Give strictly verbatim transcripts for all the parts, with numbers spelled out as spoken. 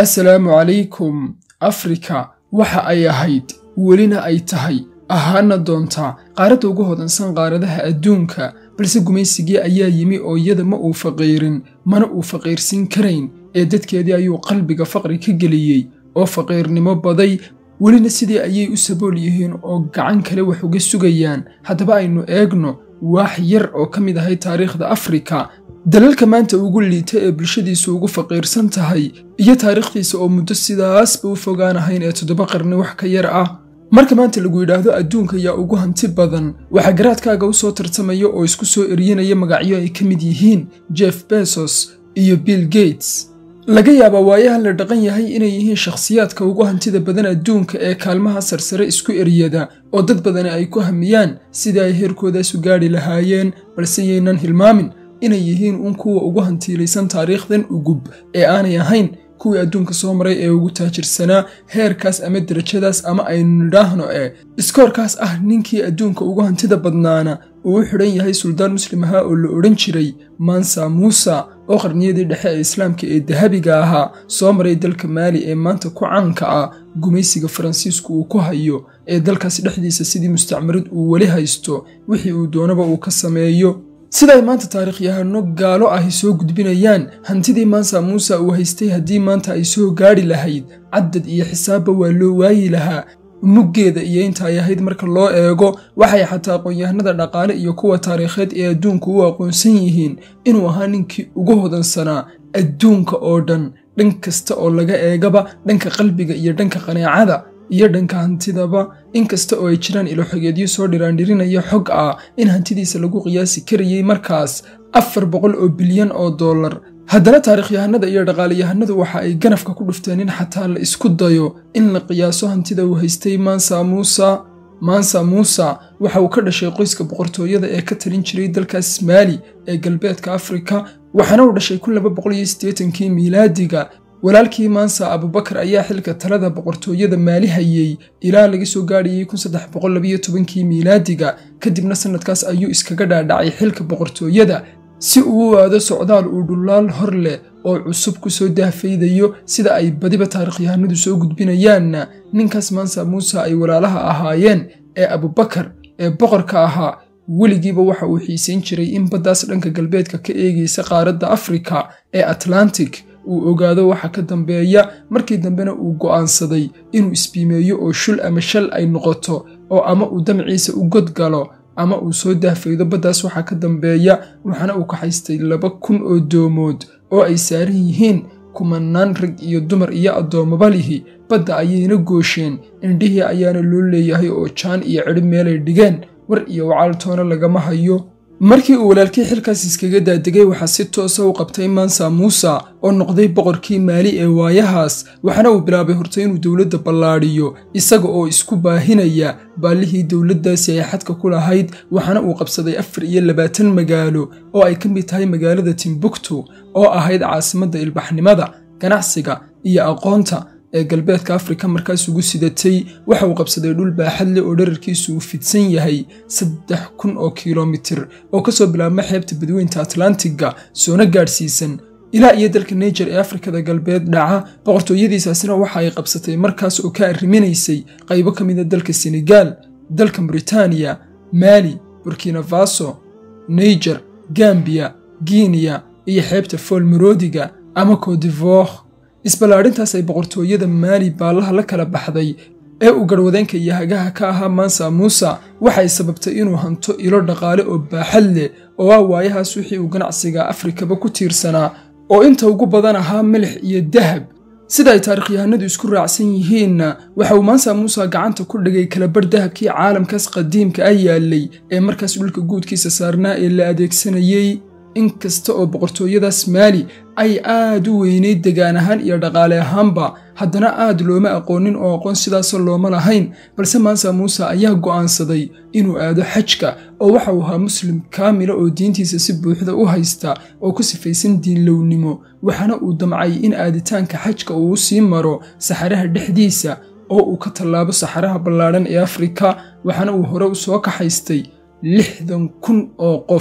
assalaamu calaykum. Afrika waxa ay ahayd welina ay tahay ahaana doontaa qaaradda ugu hodansan qaaradaha adduunka, balse gumaysigii ayaa yimi oo iyada ma uu faqiirin mana uu faqiirsin karayn ee dadkeedii ayuu qalbiga faqri ka geliyey oo faqiirnimo baday. welina sidii ayay u sabool yihiin oo gacan kale wax uga sugayaan. haddaba aynu eegno wax yar oo ka mid ahay taariikhda Afrika, dalalka maanta ugu liita ee bulshadiisu ugu faqiirsan tahay, iyo taariikhdiisa oo muddo sidaasba u fogaanahayn ee toddoba qarni wax ka yar ah. marka maanta lagu yidhaahdo adduunka ayaa ugu hanti badan, waxaa garaadkaaga u soo tartamaya oo isku soo eryanaya magacyo ay ka mid yihiin Jeff Bezos iyo Bill Gates. laga yaabaa waayahan la dhaqan yahay inay yihiin shakhsiyaadka ugu hantida badan adduunka ee kaalmaha sarsare isku eryada, oo dad badani ay ku hamiyaan sidii ay heerkoodaas u gaadhi lahaayeen, balse yaynan hilmaamin inay yihiin un kuwa ugu hantiilaysan taariikhdan ugub ee aanay ahayn kuwii adduunka soo maray ee ugu taajirsanaa heerkaas ama darajadaas, ama aynu nidhaahno ee iskoorkaas ah ninkii adduunka ugu hantida badnaana uu u xidhan yahay suldaan muslim ahaa oo la odhan jiray Mansa Musa, oo qarniyadii dhexe ee islaamka ee dahabiga ahaa soo maray dalka Maali ee maanta ku caanka ah gumaysiga Faransiisku uu ku hayo, ee dalkaas dhexdiisa sidii mustacmarad uu weli haysto wixii uu doonaba uu ka sameeyo. siday maanta taariikhyahano gaalo ahi soo gudbinayaan, hantidii Mansa Musa uu haystay haddii maanta ay soo gaadhi lahayd caddad iyo xisaabba waa loo waayi lahaa muggeeda iyo inta ay ahayd marka loo eego. waxay xataa aqoon-yahanada dhaqaale iyo kuwa taariikheed ee adduunku u aqoonsan yihiin inuu ahaa ninkii ugu hodansanaa adduunka oo dhan, dhan kasta oo laga eegaba, dhanka qalbiga iyo dhanka qaneecada iyo dhanka hantidaba. inkasta oo ay jiraan ilo-xogeedyo soo dhiraandhirinaya xog ah in hantidiisa lagu qiyaasi karayay markaas afar boqol oo bilyan oo dollar, haddana taariikhyahanada iyo dhaqaalayahanadu waxa ay ganafka ku dhufteen in xataa la isku dayo in la qiyaaso hantida uu haystay Mansa Musa. Mansa Musa waxa uu ka dhashay qoyska boqortooyada ee ka talin jiray dalkaas Maali ee galbeedka Afrika, waxaana uu dhashay kun laba boqol iyo siddeetankii miilaadiga. walaalkii Mansa Abubakar ayaa xilka talada boqortooyada Maali hayay ilaa laga soo gaadhiyay kun saddex boqol laba iyo tobankii miilaadiga, kadibna sanadkaas ayuu iskaga dhaadhacay xilka boqortooyada si uu u aado socdaal uu dhulaal hor leh oo cusub ku soo daafaydayo. sida ay badiba taariikhyahanadu soo gudbinayaanna, ninkaas Mansa Musa ay walaalaha ahaayeen ee Abubakar ee boqorka ahaa weligiiba waxa uu xiisayn jiray in baddaas dhanka galbeedka ka eegaysa qaaradda Afrika ee Atlantic uu ogaado waxa ka dambeeya. markii dambena uu go'aansaday inuu isbiimeeyo oo shul ama shal ay noqoto, oo ama uu damciisa u godgalo ama uu soo daafaydo baddaas waxa ka dambeeya. waxaana uu ka haystay laba kun oo doomood oo ay saaran yihiin kumanaan rag iyo dumar iyo addoommaba lihi. badda ayayna goosheen, indhihii ayaana loo leeyahay oo jaan iyo cidhib meelay dhigeen, war iyo wacaaltoona lagama hayo. markii uu walaalkii xilkaas iskaga daadegay, waxaa si toosa u qabtay Mansa Musa oo noqday boqorkii Maali ee waayahaas, waxaana uu bilaabay horta inuu dowladda ballaadhiyo isaga oo isku baahinaya baallihii dowladdaasi ay xadka ku lahayd. waxaana uu qabsaday afar iyo labaatan magaalo oo ay ka mid tahay magaalada Timbuktu oo ahayd caasimadda ilbaxnimada, ganacsiga iyo aqoonta ee galbeedka Afrika markaas ugu sidatay. waxa uu qabsaday dhul baaxad leh oo dhererkiisu uu fidsan yahay saddex kun oo kiiloomitir oo ka soo bilaabma xeebta badweynta Atlantiga soona gaadhsiisan ilaa iyo dalka Niger ee Afrikada galbeed dhaca. boqortooyadiisaasina waxa ay qabsatay markaas oo ka arriminaysay qaybo ka mid ah dalka Senegal, dalka Mauritania, Mali, Burkina Faso, Niger, Gambia, Guinea iyo xeebta Folmerodiga ama Côte d'Ivoire. isballaarintaas ay boqortooyada Maali baallaha la kala baxday ee uu garwadeenka iyo hagaha ka ahaa Mansa Musa waxay sababtay inuu hanto ilo dhaqaale oo baaxad leh oo ah waayahaas wixii uu ganacsiga Afrikaba ku tiirsanaa, oo inta ugu badan ahaa milix iyo dahab. sida ay taariikhyahanadu isku raacsan yihiinna, waxa uu Mansa Musa gacanta ku dhigay kala bar dahabkii caalamkaas qadiimka ah yaalay ee markaas dhulka guudkiisa saarnaa ee la adeegsanayay. inkasta oo boqortooyadaas Maali ay aad u weynayd degaan ahaan iyo dhaqaale ahaanba, haddana aad looma aqoonin oo aqoon sidaasoo looma lahayn. balse Mansa Musa ayaa go'aansaday inuu aado xajka, oo waxa uu ahaa muslim kaamila oo diintiisa si buuxda u haysta oo ku sifaysan diinlownimo. waxaana uu damcay in aaditaanka xajka uu sii maro saxaraha dhexdiisa oo uu ka tallaabo saxaraha ballaadhan ee Afrika. waxaana uu hore u soo kaxaystay lixdan kun oo qof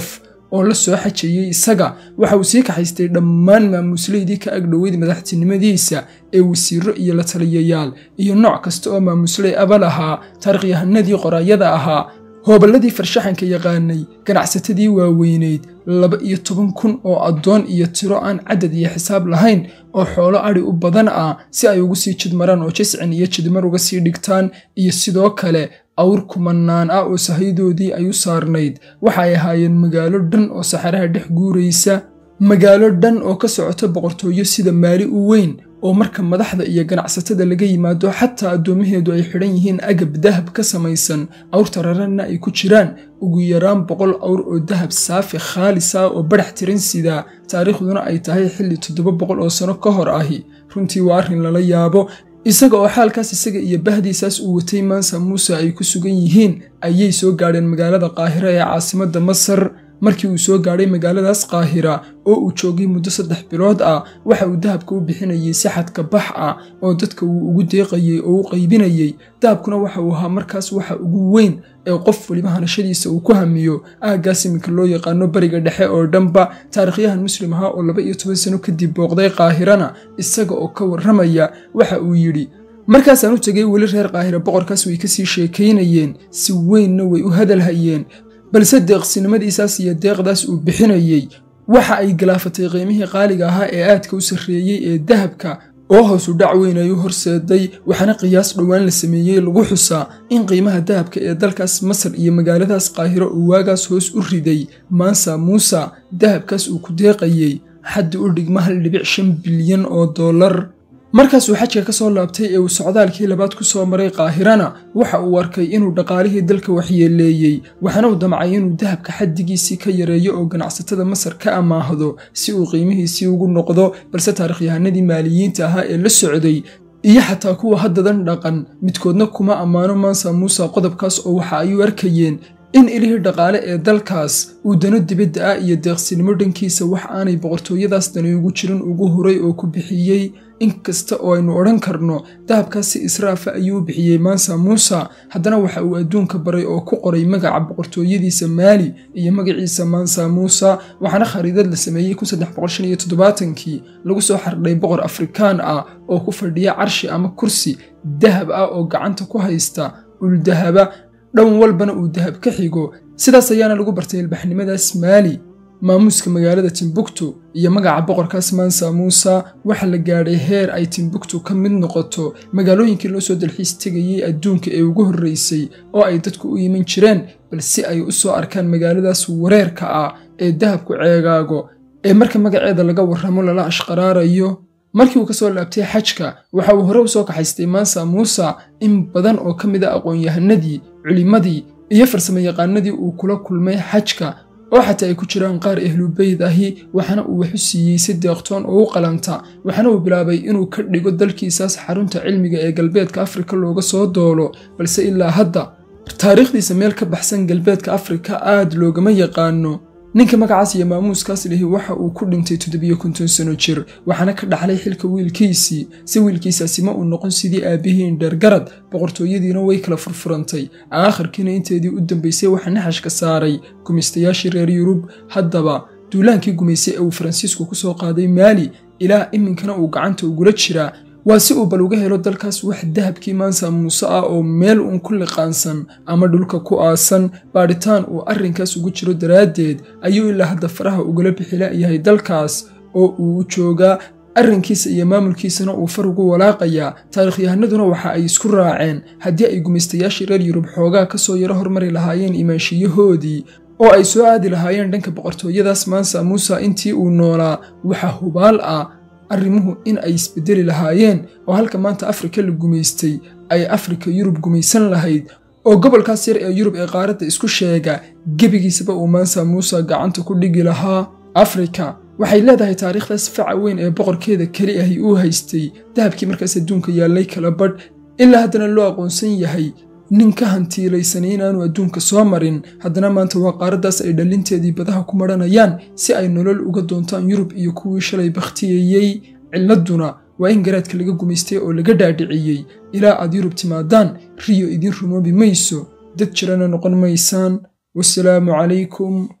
oo la soo xajayey isaga. waxa uu sii kaxaystay dhammaan maamuslaydii ka agdhoweyd madaxtinimadiisa ee wasiiro iyo la taliyayaal iyo nooc kasta oo maamuslay aba lahaa, taarikhyahanadii qoraayada ahaa, hooballadii farshaxanka yaqaanay, ganacsatadii waaweyneyd, laba iyo toban kun oo addoon iyo tiro aan cadad iyo xisaab lahayn oo xoolo adhi u badan ah si ay ugu sii jidmaraan oo jiscin iyo jidmar uga sii dhigtaan, iyo sidoo kale awr kumanaan ah oo sahaydoodii ay u saarnayd. waxa ay ahaayeen magaalo dhan oo saxaraha dhex guuraysa, magaalo dhan oo ka socota boqortooyo sida Maali u weyn, oo marka madaxda iyo ganacsatada laga yimaado xataa addoomaheedu ay xidhan yihiin agab dahab ka samaysan, awrta rarana ay ku jiraan ugu yaraan boqol awr oo dahab saafi khaalis ah oo badax tiran sida, taariikhduna ay tahay xilli toddoba boqol oo sano ka hor ahi. runtii waa arrin lala yaabo. isaga oo xaalkaas isaga iyo bahdiisaas uu watay Mansa Musa ay ku sugan yihiin ayay soo gaadheen magaalada Qaahira ee caasimadda Masar. markii uu soo gaadhay magaaladaas Qaahira oo uu joogay muddo saddex bilood ah, waxa uu dahabka u bixinayay si xadka bax ah oo dadka uu ugu deeqayay oo u qaybinayay. dahabkuna waxa uu ahaa markaas waxa ugu weyn ee qof waliba hanashadiisa uu ku hamiyo. aaggaas iminka loo yaqaano bariga dhexe oo dhanba. taarikhyahan muslim ahaa oo laba iyo toban sano kadib booqday Qaahirana, isaga oo ka warramaya waxa uu yidhi: markaasaan u tegay weli reer Qaahira boqorkaas way kasii sheekaynayeen, si weynna way u hadalhayeen, balse deeqsinimadiisaas iyo deeqdaas uu bixinayay waxa ay galaafatay qiimihii qaaliga ahaa ee aadka u sarreeyey ee dahabka, oo hoos u dhac weyn ay u horseeday. waxaana qiyaas dhowaan la sameeyey lagu xusaa in qiimaha dahabka ee dalkaas Masar iyo magaaladaas Qaahiro uu waagaas hoos u riday Mansa Musa dahabkaas uu ku deeqayay xaddi u dhigma hal dhibic shan bilyan oo dollar. markaasuu xajka ka soo laabtay ee uu socdaalkii labaad ku soo maray Qaahirana, waxa uu arkay inuu dhaqaalihii dalka waxyeeleeyey, waxaana uu damcay inuu dahabka xaddigiisii ka yareeyo oo ganacsatada Masar ka amaahdo si uu qiimihiisii ugu noqdo. balse taarikhyahanadii maaliyiinta ahaa ee la socday iyo xataa kuwa haddadan dhaqan midkoodna kuma ammaano Mansa Musa qodobkaas, oo waxa ay u arkayeen in ilihii dhaqaale ee dalkaas uu dano dibadda ah iyo deeqsinimo dhankiisa wax aanay boqortooyadaas dani ugu jirin ugu huray oo ku bixiyey. inkasta oo aynu odhan karno dahabkaas si israafa ayuu u bixiyey Mansa Musa, haddana waxa uu adduunka baray oo ku qoray magaca boqortooyadiisa Maali iyo magaciisa Mansa Musa. waxaana khariidad la sameeyey kun saddex boqol shan iyo toddobaatankii lagu soo xardhay boqor Afrikaan ah oo ku fadhiya carshi ama kursi dahab ah oo gacanta ku haysta ul dahaba, dhan walbana uu dahab ka xigo. sidaas ayaana lagu bartay ilbaxnimadaas Maali. maamuuska magaalada Timbuktu iyo magaca boqorkaas Mansa Musa waxa la gaadhay heer ay Timbuktu ka mid noqoto magaalooyinkii loo soo dalxiis tegayay adduunka ee ugu horreysay oo ay dadku u yimin jireen, balse ay u soo arkaan magaaladaas wareerka ah ee dahabku ceegaago ee marka magaceeda laga warramo lala ashqaraarayo. markii uu ka soo laabtay xajka, waxa uu hore u soo kaxaystay Mansa Musa in badan oo ka mid ah aqoon-yahanadii, culimadii iyo farsamayaqaanadii uu kula kulmay xajka, oo xataa ay ku jiraan qaar ehlubeyd ahi. waxaana uu wax u siiyey si deeqtoon oo u qalanta, waxaana uu bilaabay inuu ka dhigo dalkiisaas xarunta cilmiga ee galbeedka Afrika looga soo doolo. balse ilaa hadda taariikhdiisa meel ka baxsan galbeedka Afrika aad loogama yaqaano. ninka magacaas iyo maamuuskaas lihi waxa uu ku dhintay toddobiyo konton sano jir, waxaana ka dhaxlay xilka wiilkiisii. si wiilkiisaasi ma uu noqon sidii aabihiin dheergarad, boqortooyadiina way kala furfurantay. aakhirkiina inteedii u dambaysay waxa naxashka saaray gumaystayaashii reer Yurub. haddaba duulaankii gumaysay ee uu Faransiisku ku soo qaaday Maali ilaa iminkana uu gacanta ugula jiraa, waa si uu bal uga helo dalkaas wax dahabkii Mansa Musa ah oo meel uun ku liqaansan ama dhulka ku aasan. baadhitaan uu arrinkaas ugu jiro daraaddeed ayuu ilaa hadda faraha ugala bixila yahay dalkaas oo uu joogaa. arrinkiisa iyo maamulkiisana uu far ugu walaaqayaa. taarikhyahanaduna waxa ay isku raaceen haddii ay gumaystayaashii reer Yurub xoogaa ka soo yaro hormari lahaayeen imaanshiyahoodii oo ay soo aadi lahaayeen dhanka boqortooyadaas Mansa Musa intii uu noolaa, waxa hubaal ah arrimuhu in ay isbedeli lahaayeen oo halka maanta Afrika la gumaystay ay Afrika Yurub gumaysan lahayd, oo gobolkaas yar ee Yurub ee qaaradda isku sheega gebigiisaba uu Mansa Musa gacanta ku dhigi lahaa. Afrika waxay leedahay taariikhdaas faca weyn ee boqorkeeda keli ahi uu haystay dahabkii markaas adduunka yaallay kala badh, ilaa haddana loo aqoonsan yahay nin ka hantiilaysanay inaanu adduunka soo marin. haddana maanta waa qaaraddaas ay dhalinteedii badaha ku maranayaan si ay nolol uga doontaan Yurub iyo kuwii shalay bakhtiyayey. ciladuna waa in garaadka laga gumaystay oo laga dhaadhiciyey. ilaa aad Yurub timaadaan riyo idin rumoobi mayso, dad jirana noqon maysaan. wassalaamu calaykum.